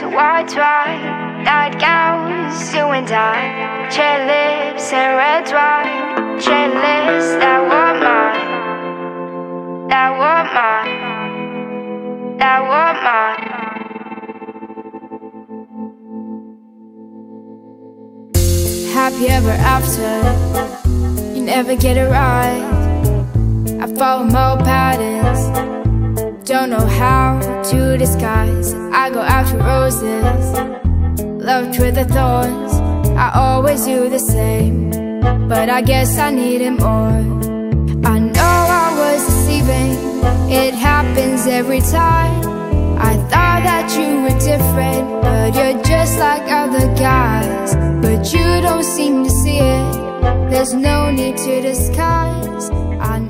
white wine, nightgowns, you and I, cherry lips and red wine, chainless, that were mine, that were mine, that were mine. Happy ever after, you never get it right. I follow my old patterns, don't know how to disguise. I go after roses, loved with the thorns. I always do the same, but I guess I needed more. I know I was deceiving, it happens every time. I thought that you were different, but you're just like other guys. But you don't seem to see it, there's no need to disguise. I